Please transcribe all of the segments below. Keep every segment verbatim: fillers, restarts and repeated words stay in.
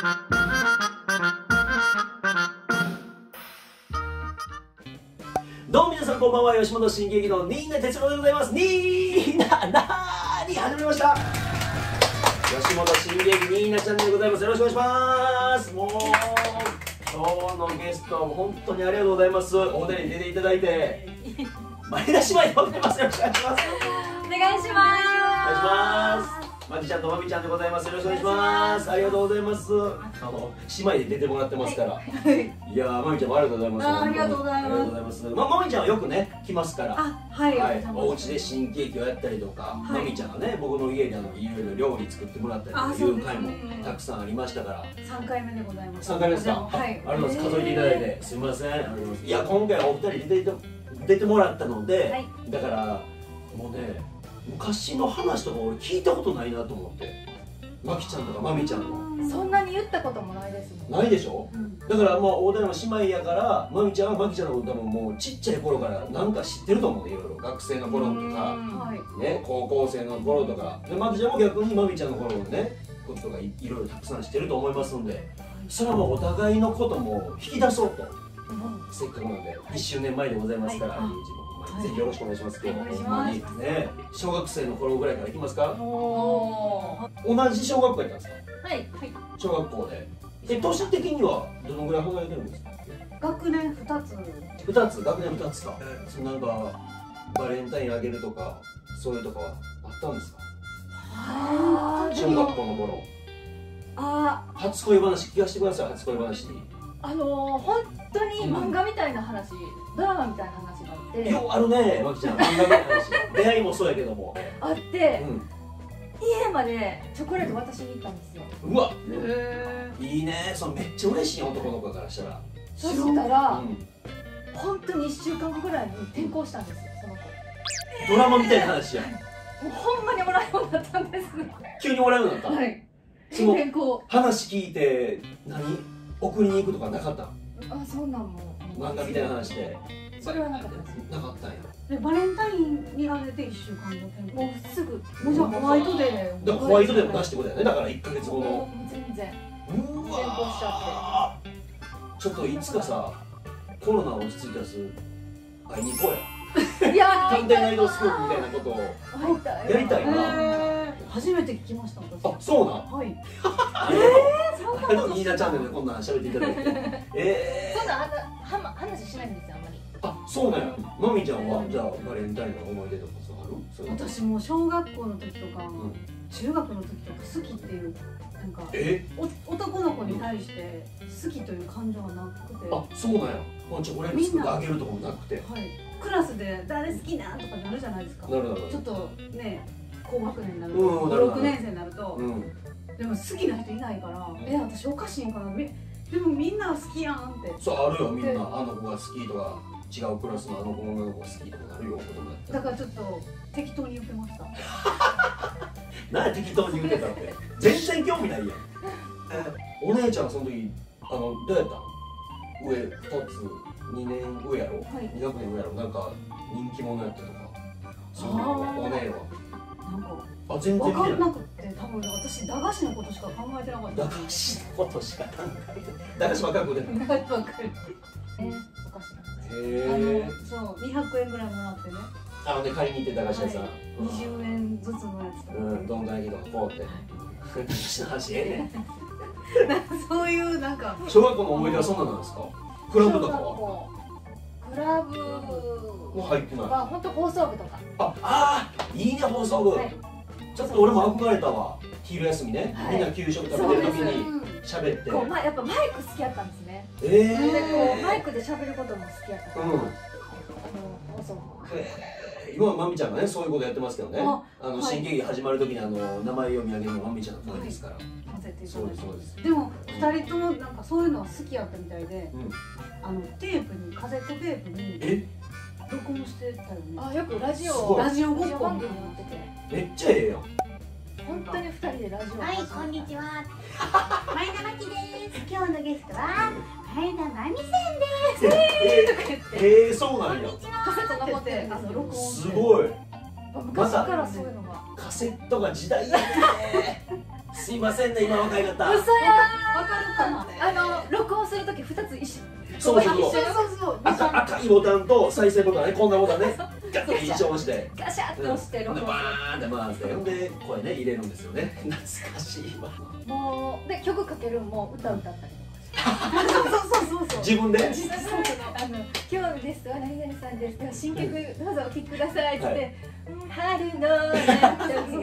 どうも皆さんこんばんは、吉本新喜劇の新名哲郎でございます。新名なーに始めました。吉本新喜劇新名ちゃんでございます。よろしくお願いします。もう今日のゲスト本当にありがとうございます。お手に出ていただいて前田姉妹でございます。よろしくお願いします。 お願いします。お願いします。まきちゃんとまみちゃんでございます。よろしくお願いします。ありがとうございます。あの姉妹で出てもらってますから。はい、いやー、まみちゃんもありがとうございます。 ありがとうございます。ありがとうございます。 ままみちゃんはよくね来ますから。 あ、はい。はい。 お家で新喜劇をやったりとか、まみちゃんがね僕の家であのいろいろ料理作ってもらったりとかいう回もたくさんありましたから。 三回目でございます。 三回目ですか。はい。ありがとうございます。数えていただいてすみません。ありがとうございます。いや今回はお二人出て出てもらったので、だからもうね昔の話とか俺聞いたことないなと思って。まきちゃんとかまみちゃんのそんなに言ったこともないですもん。 ないでしょ、うん、だからまあ大谷の姉妹やからまみちゃんはまきちゃんのこと多分もうちっちゃい頃からなんか知ってると思う。いろいろ学生の頃とか、ね、高校生の頃とかでまきちゃんも逆にまみちゃんの頃のねこととか い, いろいろたくさん知ってると思いますんで、それはもうお互いのことも引き出そうと、うん、せっかくなんでいっしゅうねんまえでございますから、はい、ぜひよろしくお願いします。今日ほんまにね、小学生の頃ぐらいから行きますか。同じ小学校やったんですか。 はいはい。 小学校で。で年的にはどのぐらい離れてるんですか。 学年二つ。 二つ、学年二つか。そのなんかバレンタインあげるとかそういうとかはあったんですか。 ああ。 小学校の頃。ああ。初恋話聞かせてください。初恋話。 あのー、本当に漫画みたいな話、うん、ドラマみたいな話があって。 ようあるね、まきちゃん。漫画みたいな話。出会いもそうやけども。 あって、うん、家までチョコレート渡しに行ったんですよ。 うわ。へえ。いいね、そのめっちゃ嬉しい男の子からしたら。 そしたら、うん、本当にいっしゅうかんごぐらいに転校したんですよ、その子。 ドラマみたいな話や。もうほんまにもらえるようになったんです。 急にもらえるようになった。 はい。その話聞いて何？送りに行くとかなかった？ あ、そんなんも漫画みたいな話で。 それはなかったです。 なかったんや。 でバレンタインにあげていっしゅうかんごもうすぐもうじゃあホワイトデーで。 だからホワイトデーも出してことやね。だからいっかげつごの。 全然。 うわ。ちょっといつかさコロナ落ち着いたらす会いに行こうや。いやー。探偵ナイトスクープみたいなことをやりたいな。 初めて聞きました。 あ、そうなん。 はい。ええ、そんなこと。ニーナチャンネルでこんなん喋っていただいて。ええ。 そんな話しないんですよあんまり。 あ、そうなんや。まみちゃんはじゃあバレンタインの思い出とかさある？ 私も小学校の時とか中学の時とか好きっていうなんか男の子に対して好きという感情がなくて。あ、そうなんや。チョコレート作ってあげるとかもなくて。はい。クラスで誰好きなとかなるじゃないですか。なるほど。ちょっとね。高学年になるとご、ろくねん生になると、うん、でも好きな人いないから、うん、え私おかしいんかな、でもみんな好きやんって。そうあるよ、みんなあの子が好きとか違うクラスのあの子の子が好きとかなるよ。だからちょっと適当に言ってました。何や適当に言ってたって全然興味ないやん。お姉ちゃんその時あのどうやったの？上ふたつにねん上やろ、はい、に学年上やろ、なんか人気者やったとか。そのお姉はなんかあ全然分かんなくて、多分私駄菓子のことしか考えてなかった。駄菓子のことしか考えて駄菓子ばっかり食うてんの？駄菓子ばっかり。えお菓子。へえ。そうにひゃくえんぐらいもらってね。あのね借りに行って駄菓子屋さん。にじゅうえんずつのやつとか。うんどんどん焼きとかこうって。駄菓子の話ええねん。そういうなんか。小学校の思い出はそんななんですか？クラブとかは？クラブも入ってない。まあ本当放送部とか。ああいいね放送部。はい、ちょっと俺も憧れたわ。昼休みね、はい、みんな給食食べてる時に喋って。こうまあやっぱマイク好きやったんですね。ええー。でこうマイクで喋ることも好きやったから。うん。あの放送部。今はまみちゃんがねそういうことやってますけどね。あの新喜劇始まる時にあの名前読み上げるのまみちゃんの声ですから。そうですそうです。でも二人ともなんかそういうのは好きやったみたいで、あのテープにカセットテープにえ録音してたよね。あよくラジオラジオごっこになってて。めっちゃええやん。本当に二人でラジオ。はいこんにちは。前田真希です。今日のゲストは前田真美さんです。ええそうなんや。カセット残ってあの録音。すごい。昔からそういうのが。カセットが時代やね。 すいませんね今若い方。 嘘やー。わかるかな。 あの録音するとき二つ一緒。 そうそうそう。 そうそう。 赤赤いボタンと再生ボタンね、こんなボタンね。ガッて一緒押して。 ガシャッと押して録音。 でバーンって回って、ほんで声ね入れるんですよね。懐かしいわ。 もうで曲かけるんも歌歌ったり。 そうそうそうそう。 自分で。 実はあの今日ですは何々さんです。新曲どうぞお聴きくださいって。春の夏が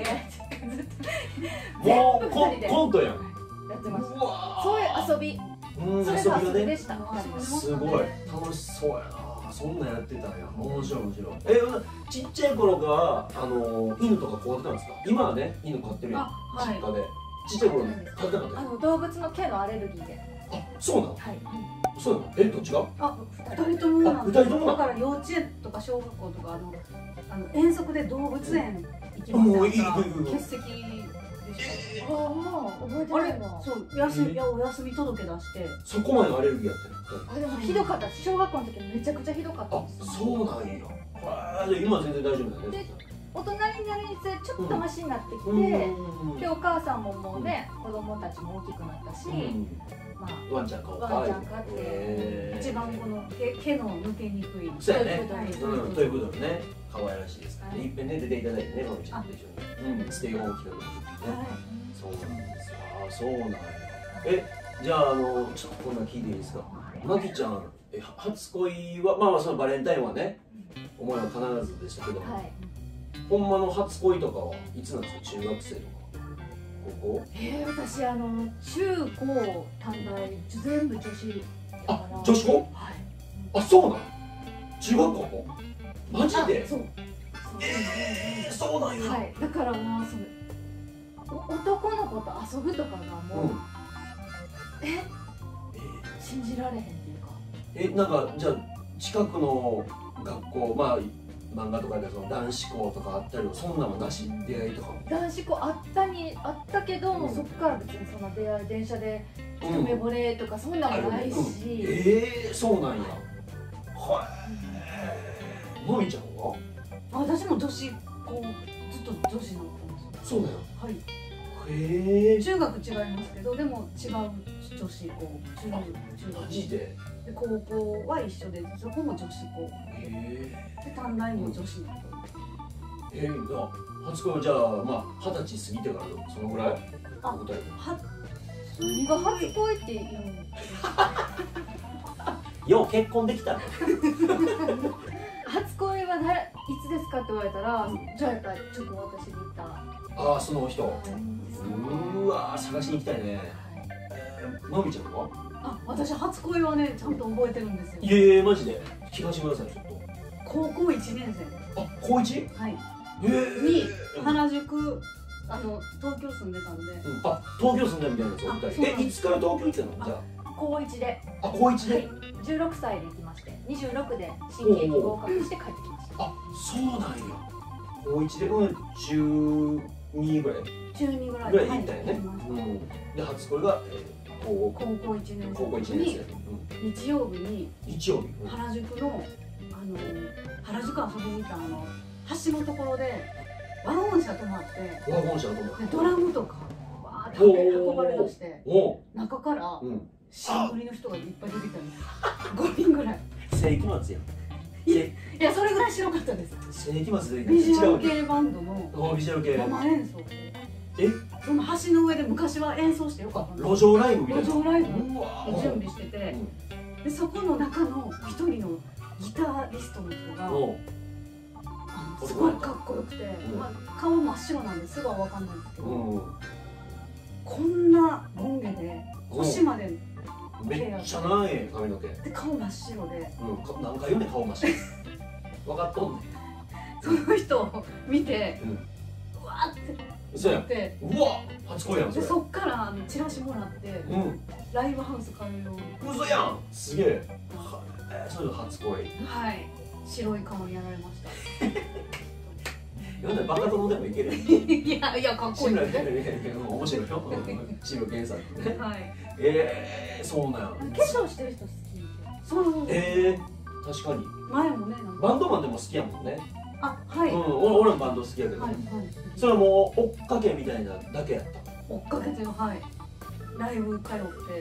もうコントやん。 やってました。そういう遊び。それが遊びでした。 すごい楽しそうやな。そんなんやってたんや。面白い面白い。え、ちっちゃい頃からあの犬とか飼ってたんですか？今はね犬飼ってるやん。実家で。ちっちゃい頃飼ってなかった。 あの動物の毛のアレルギーで。 あ、そうなの？ はい。 そうなの？え、どっちが？ あ、二人ともなんです。だから幼稚園とか小学校とかあのあの遠足で動物園行きましたから欠席でした。 ああ、もう覚えてないわ。 そう、休みいやお休み届け出して。 そこまでアレルギーやってる。 あ、でもひどかった。小学校の時めちゃくちゃひどかったあ、そうなんや。あ、じゃ今は全然大丈夫だね。 大人になるにつれちょっとマシになってきて、でお母さんももうね子供たちも大きくなったし、 まあワンちゃん飼おうか。 ワンちゃん飼って一番この毛毛の抜けにくい。 そうやね。トイプードルね、可愛らしいですからね。いっぺんね出ていただいてね、ワンちゃんと一緒に。うん、ステイホーム期間の時にね。そうなんですよ。ああ、そうなんや。え、じゃああのちょっとこんな聞いていいですか。マキちゃん、え初恋はまあまあそのバレンタインはね、思いは必ずでしたけど。ほんまの初恋とかはいつなんですか？中学生とか高校？ えー、私あの中高短大全部女子。 あ、女子校？はい。あ、そうなの？中学校も？マジで？そう。ええ、そうなんや。 はい。だからもうその男の子と遊ぶとかがもうえ信じられへんっていうか。 え、なんかじゃあ近くの学校まあ。漫画とかでその男子校とかあったりそんなのなし出会いとかも男子校あったにあったけど、うん、そっから別にそんな出会い電車で一目惚れとかそんなのないし、うんうん、 ええー、そうなんや。はい。もみちゃんは？ 私も女子校ずっと女子だったんですよ。 そうだよ。 はい。 へえ。 中学違いますけどでも違う女子校中中学。 マジで？ で高校は一緒でそこも女子校。 へえ。 で短大も女子の子。 えー、じゃあ初恋はじゃあまあ二十歳過ぎてからそのぐらい？あ、は何が初恋って言うの？ よう結婚できたの。 初恋はないつですかって言われたら、うん、じゃあやっぱりちょっと私に言った。 ああ、その人。うわ、探しに行きたいね。はい、えー、まみちゃんは？ あ、私初恋はねちゃんと覚えてるんですよ。 いやいやマジで聞かせてくださいちょっと。 高校いちねん生。 あ、高一？ はい。 えー、 に原宿あの東京住んでたんで。 うん、あ、東京住んでみたいなやつ。え、いつから東京行ってたの？じゃあ。高一で。 あ、高一で。はい、 じゅうろくさいで行きまして、にじゅうろくで新喜劇合格して帰ってきました。 あ、そうなんや。高一でうんじゅうにぐらい。 じゅうにぐらい。 ぐらい行ったよね。うん。で初恋が、えー、高高校いちねん生。 高校いちねん生。 うん、日曜日に。 日曜日。 うん、原宿のあの原宿遊びに行ったあの橋のところでワゴン車止まって。 ワゴン車止まって。 ドラムとかわーって運ばれ出して、中から。うん、新売りの人がいっぱい出てきたんです。ごにんぐらい。 世紀末やん。 いや、それぐらい白かったです。 世紀末でビジュアル系バンドのビジュアル系生演奏。 え、 その橋の上で昔は演奏してよかった路上ライブみたいな。 路上ライブを準備してて、でそこの中の一人のギタリストの人がすごいかっこよくて、まあ、顔真っ白なんですぐは分かんないんですけど、こんなロン毛で腰までめっちゃ長い髪の毛で顔真っ白で、 うん、何回言うねん顔真っ白分かっとんねん。 その人を見て、うわーってそうやってうわ初恋やん。 でそっからあのチラシもらって、うん、ライブハウス通うように。 嘘やん。すげえ。そういうの初恋。 はい、白い顔にやられました。 なんでバカ殿でもいける。 いやいやかっこいい。面白いよ。白健さんってね。 はい。 ええ、そうなんや。 化粧してる人好き。 そう。 ええ、確かに。 前もね。 バンドマンでも好きやもんね。 あ、はい。 うん、俺もバンド好きやけど。それはもう追っかけみたいなだけやった。 追っかけて、はい、ライブ通って、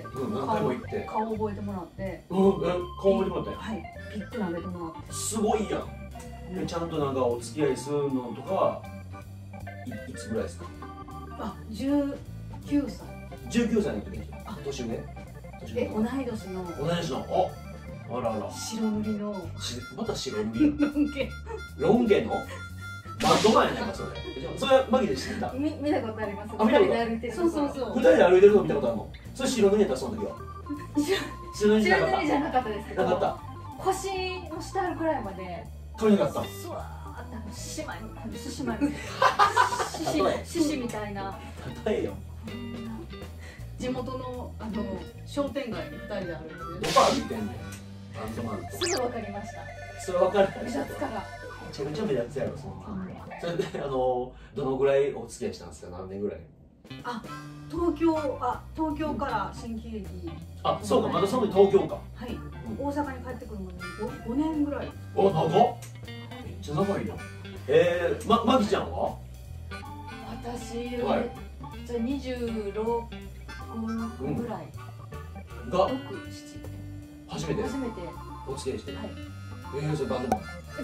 うん、何回も行って顔覚えてもらって、 うん、え、顔覚えてもらって、 はい、ピック舐めてもらって、 すごいやん。でちゃんとなんかお付き合いするのとかい, いつぐらいですか？ あ、じゅうきゅうさい。 じゅうきゅうさいの時に、あ、年上？ え、同い年の。 同い年の、あ、あらあら。 白塗りの。 し、また白塗り。 ロン毛。 ロン毛の。バンドマンやないか、それ。それはマギで知ってた。 み、見たことあります。 あ、見たこと。 そうそうそう。 二人で歩いてるの見たことあるの。それ白塗りやった、その時は。 白塗りじゃなかった。じゃなかったですけど。 なかった。 腰の下あるくらいまで。 髪なかった。 すわーって、あの、獅子舞。獅子舞。獅子みたいな。 例えよ。 地元のあの商店街にふたりで歩いてる。 どこ歩いてんねん。バンドマン。 すぐ分かりました。 それ分かる。 目立つから。 めちゃめちゃ目立つやろ、そんな。それで、あの、どのぐらいお付き合いしたんですか、何年ぐらい。 あ、東京、あ、東京から新喜劇。 あ、そうか、まだその時東京か。 はい。大阪に帰ってくるまでごねんぐらい。 お、長っ。めっちゃ長いよ。ええ、ま、まきちゃんは。 私は。じゃあ、にじゅうろく。ぐらいがろく、なな初めて初めてお付き合いして、 はい、 ええ、それバンドマン。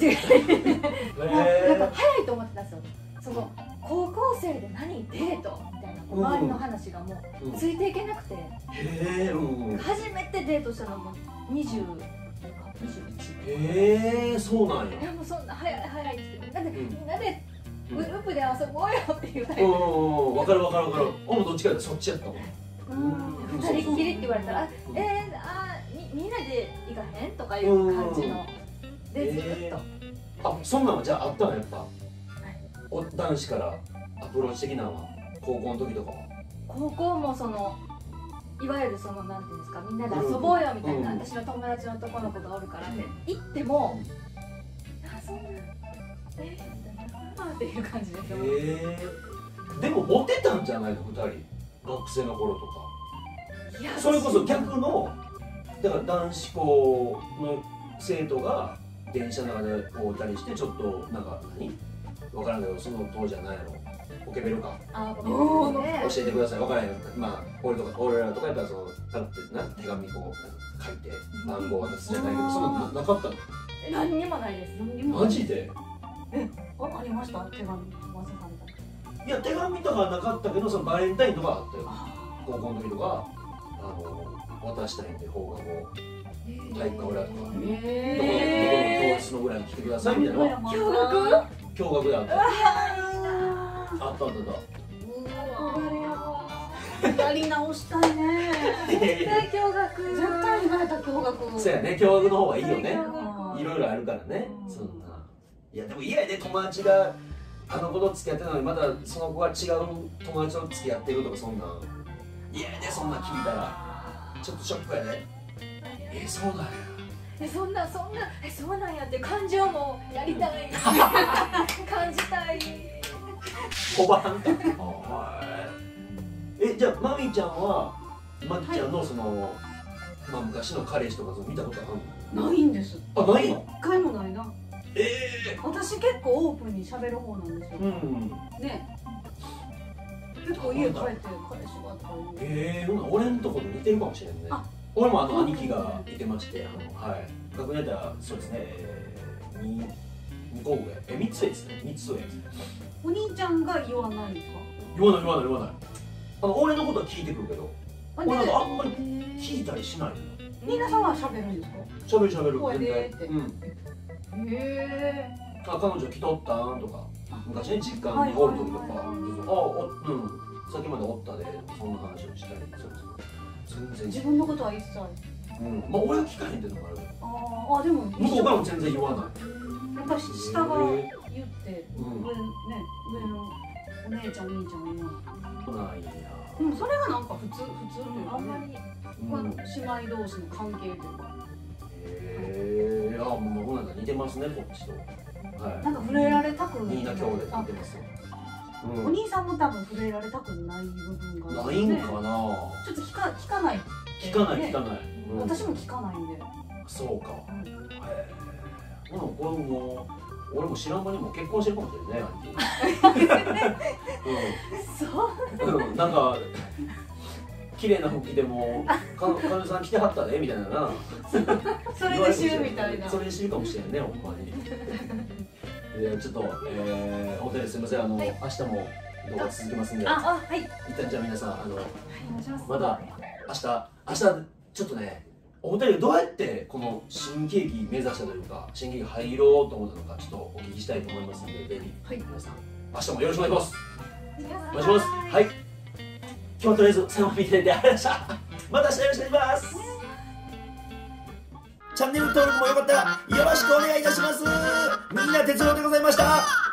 なんか早いと思ってたんですよ。その高校生で何デートみたいな周りの話がもうついていけなくて、初めてデートしたのもにじゅう、にじゅういち。 へえ、そうなんや。 いやもうそんな早い早いってなんでみんなでグループで遊ぼうよっていうタイプ。 うん、わかるわかるわかる。俺もどっちかってそっちやったもん。 二人っきりって言われたら、えー、あみみんなで行かへんとかいう感じのでずっと。あ、そんなんはじゃああったのやっぱ。お男子からアプローチ的なのは高校の時とかは。 高校もそのいわゆるそのなんていうんですか、みんなで遊ぼうよみたいな、私の友達の男の子がおるからって行っても、あ、そんなえーっていう感じですよ。 へえ。でもモテたんじゃないのふたり、学生の頃とか。いや、それこそ逆のだから男子校の生徒が電車の中で会うたりしてちょっとなんか何分からんけど、その当時は何やろ、ポケベルか、 あ、ポケベル教えてください、分からへん。まあ俺とか俺らとかやったらそのパッてな手紙こう書いて番号渡すじゃないけど、そんななかったの？ 何にもないです。 マジで？ え、あ、ありました？手紙渡された。 いや、手紙とかはなかったけど、そのバレンタインとかあったよ。高校の時とかあの渡したいんで放課後体育館裏とか、どこのどこの教室の裏に来てくださいみたいな。 驚愕？ 驚愕であった。あったあったあった。 やり直したいね。 絶対驚愕。 絶対になれた驚愕。 そうやね、驚愕の方がいいよね。いろいろあるからね。そんな。いやでも嫌やで、友達があの子と付き合ってるのにまたその子が違う友達と付き合ってるとか、そんな嫌やで、そんな聞いたらちょっとショックやで。え、そうなんや。 え、そんなそんなえ、そうなんやって感情もやりたい感じたい。 おばはんか。え、じゃあマミちゃんはマキちゃんのその、まあ昔の彼氏とか見たことあるの？ないんです。 あ、ないの？ 一回もないな。 ええ。 私結構オープンに喋る方なんですよ。ね。結構家帰って彼氏がとか言う。 ええ、俺のところ似てるかもしれんね。俺もあの兄貴がいてまして、あの、はい、学年だったらそうですね、にこ上、え、みっつ上ですね、みっつ上。 お兄ちゃんが言わないんですか？ 言わない言わない言わない。あの俺のことは聞いてくるけど、俺なんかあんまり聞いたりしないの。 ニーナさんは喋るんですか？ 喋る喋る。 声でって。うん。へえ。 あ、彼女来とったんとか、昔ね実家におる時とか、あ、お、うん、さっきまでおったで、そんな話をしたりする。全然。 自分のことは一切。 うん、まあ俺は聞かへんっていうのもある。 ああ、でも向こうからも全然言わない。 やっぱ下が言って、上ね、上のお姉ちゃんお兄ちゃんはないや。 でもそれがなんか普通普通のあんまり姉妹同士の関係というか。 へえ、あ、もうなんか似てますね、こっちと。 はい。なんか触れられたくない。 みんな兄弟似てますよ。 お兄さんも多分触れられたくない部分がないんかな。 ちょっと聞か聞かない。 聞かない聞かない。 私も聞かないんで。 そうか。へえ。でもこれも俺も知らん間にも結婚してるかもしれないね、 そう、 うん、なんか綺麗な服着でも彼女さん来てはったねみたいななそれで知るみたいな、 それで知るかもしれんね、ほんまに。でちょっと、えー、お二人すみません、あの、はい、明日も動画続けますんで、 ああ、はい、 一旦じゃあ皆さん、あの、はい、 また明日、明日ちょっとね、お二人どうやってこの新喜劇目指したというか、新喜劇入ろうと思ったのか、ちょっとお聞きしたいと思いますので、ぜひ、はい、皆さん、明日もよろしくお願いします。お願いします。はい。今日はとりあえず最後まで見ていただいてありがとうございました。また明日よろしくお願いします。チャンネル登録もよかったらよろしくお願いいたします。みんな哲郎でございました。